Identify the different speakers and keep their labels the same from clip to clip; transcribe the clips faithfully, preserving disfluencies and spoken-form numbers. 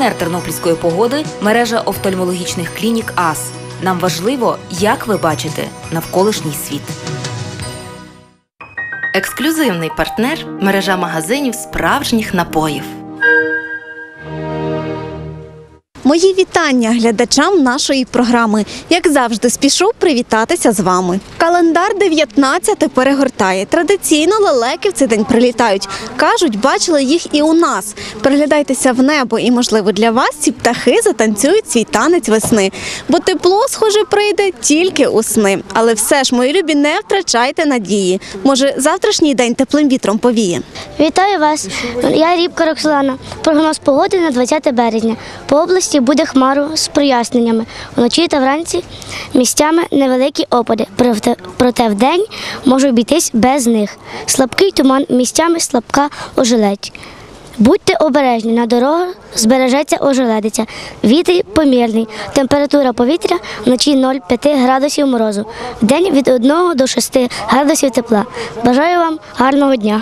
Speaker 1: Партнер тернопільської погоди – мережа офтальмологічних клінік АС. Нам важливо, як ви бачите навколишній світ.
Speaker 2: Ексклюзивний партнер – мережа магазинів справжніх напоїв.
Speaker 3: Мої вітання глядачам нашої програми. Як завжди, спішу привітатися з вами. Календар дев'ятнадцяте перегортає. Традиційно лелеки в цей день прилітають. Кажуть, бачили їх і у нас. Переглядайтеся в небо і, можливо, для вас ці птахи затанцюють свій танець весни. Бо тепло, схоже, прийде тільки у сни. Але все ж, мої любі, не втрачайте надії. Може, завтрашній день теплим вітром повіє?
Speaker 4: Вітаю вас! Я Рібка Роксолана. Прогноз погоди на двадцяте березня. По області буде хмаро з проясненнями. Вночі та вранці місцями невеликі опади, проте, проте вдень може обійтись без них. Слабкий туман, місцями слабка ожеледь. Будьте обережні, на дорогах збережеться ожеледиця. Вітер помірний, температура повітря вночі нуль цілих п'ять градусів морозу, вдень від одного до шести градусів тепла. Бажаю вам гарного дня!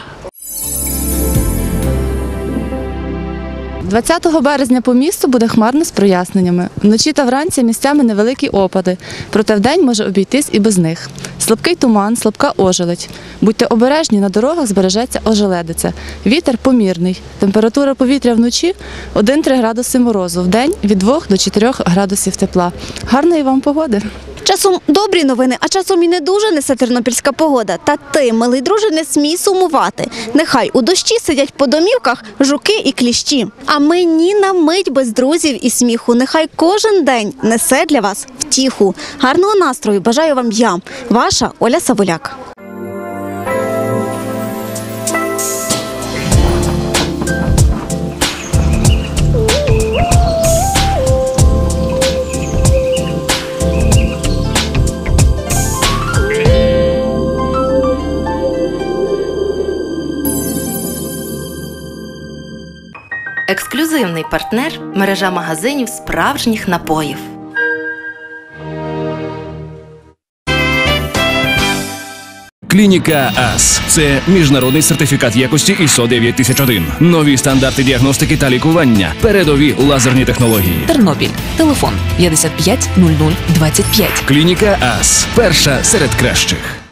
Speaker 5: двадцятого березня по місту буде хмарно з проясненнями. Вночі та вранці місцями невеликі опади, проте вдень може обійтись і без них. Слабкий туман, слабка ожеледь. Будьте обережні, на дорогах збережеться ожеледиця. Вітер помірний. Температура повітря вночі один цілих три градуси морозу, вдень від двох до чотирьох градусів тепла. Гарної вам погоди!
Speaker 3: Часом добрі новини, а часом і не дуже несе тернопільська погода. Та ти, милий друже, не смій сумувати. Нехай у дощі сидять по домівках жуки і кліщі. А ми ні на мить без друзів і сміху. Нехай кожен день несе для вас втіху. Гарного настрою бажаю вам я, ваша Оля Савуляк.
Speaker 2: Ексклюзивний партнер – мережа магазинів справжніх напоїв.
Speaker 6: Клініка АС – це міжнародний сертифікат якості ай ес о дев'ять тисяч один. Нові стандарти діагностики та лікування. Передові лазерні технології.
Speaker 1: Тернопіль. Телефон п'ятдесят п'ять нуль нуль двадцять п'ять.
Speaker 6: Клініка АС – перша серед кращих.